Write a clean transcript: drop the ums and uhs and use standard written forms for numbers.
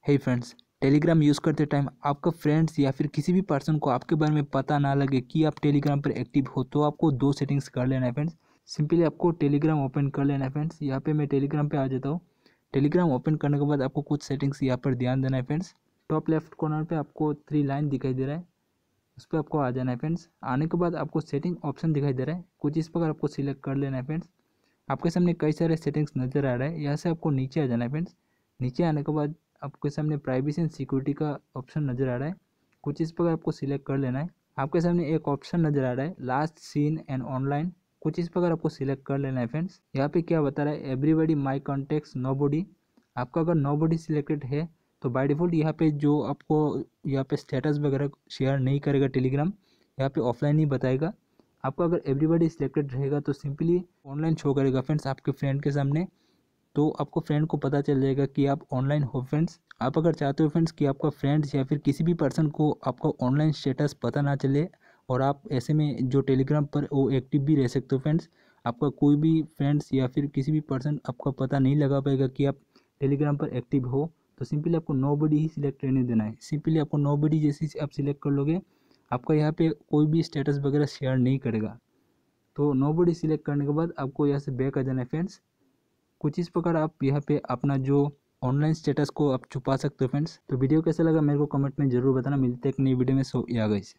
हे friends, Telegram use करते time आपका friends या फिर किसी भी पर्सन को आपके बारे में पता ना लगे कि आप टेलीग्राम पर एक्टिव हो, तो आपको दो सेटिंग्स कर लेना है फ्रेंड्स। सिंपली आपको टेलीग्राम ओपन कर लेना है फ्रेंड्स। यहाँ पे मैं टेलीग्राम पे आ जाता हूँ। टेलीग्राम ओपन करने के बाद आपको कुछ सेटिंग्स यहाँ पर ध्यान देना है फ्रेंड्स। टॉप लेफ्ट कॉर्नर पे आपको 3 लाइन दिखाई दे रहा है, उस पर आपको आ जाना है फ्रेंड्स। आने के बाद आपको सेटिंग ऑप्शन दिखाई दे रहा है, कुछ इस प्रकार आपको सिलेक्ट कर लेना है फ्रेंड्स। आपके सामने कई सारे सेटिंग्स नज़र आ रहा है, यहाँ से आपको नीचे आ जाना है फ्रेंड्स। नीचे आने के बाद आपके सामने प्राइवेसी एंड सिक्योरिटी का ऑप्शन नज़र आ रहा है, कुछ इस प्रकार आपको सिलेक्ट कर लेना है। आपके सामने एक ऑप्शन नज़र आ रहा है लास्ट सीन एंड ऑनलाइन, कुछ इस प्रकार आपको सिलेक्ट कर लेना है फ्रेंड्स। यहाँ पे क्या बता रहा है, एवरीबॉडी माई कॉन्टेक्ट्स नोबडी। आपका अगर नोबडी सिलेक्टेड है तो बाय डिफ़ॉल्ट यहाँ पे जो आपको यहाँ पे स्टेटस वगैरह शेयर नहीं करेगा टेलीग्राम, यहाँ पे ऑफलाइन ही बताएगा। आपका अगर एवरीबॉडी सिलेक्टेड रहेगा तो सिंपली ऑनलाइन शो करेगा फ्रेंड्स आपके फ्रेंड के सामने, तो आपको फ्रेंड को पता चल जाएगा कि आप ऑनलाइन हो फ्रेंड्स। आप अगर चाहते हो फ्रेंड्स कि आपका फ्रेंड्स या फिर किसी भी पर्सन को आपका ऑनलाइन स्टेटस पता ना चले और आप ऐसे में जो टेलीग्राम पर वो एक्टिव भी रह सकते हो फ्रेंड्स, आपका कोई भी फ्रेंड्स या फिर किसी भी पर्सन आपका पता नहीं लगा पाएगा कि आप टेलीग्राम पर एक्टिव हो, तो सिंपली आपको नोबडी ही सिलेक्ट रहने देना है। सिंपली आपको नोबडी जैसे आप सिलेक्ट कर लोगे, आपका यहाँ पे कोई भी स्टेटस वगैरह शेयर नहीं करेगा। तो नोबडी सिलेक्ट करने के बाद आपको यहाँ से बैक आ जाना है फ्रेंड्स। कुछ इस प्रकार आप यहाँ पे अपना जो ऑनलाइन स्टेटस को आप छुपा सकते हो फ्रेंड्स। तो वीडियो कैसा लगा मेरे को कमेंट में जरूर बताना। मिलते हैं एक नई वीडियो में। सो या गाइस।